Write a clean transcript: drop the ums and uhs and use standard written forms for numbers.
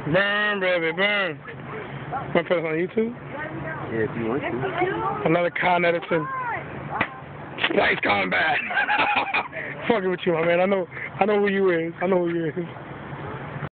Burn, baby, burn. Want to put it on YouTube? Yeah, if you want to. Another Con Edison. Splice combat. Fucking with you, my man. I know who you is. I know who you is.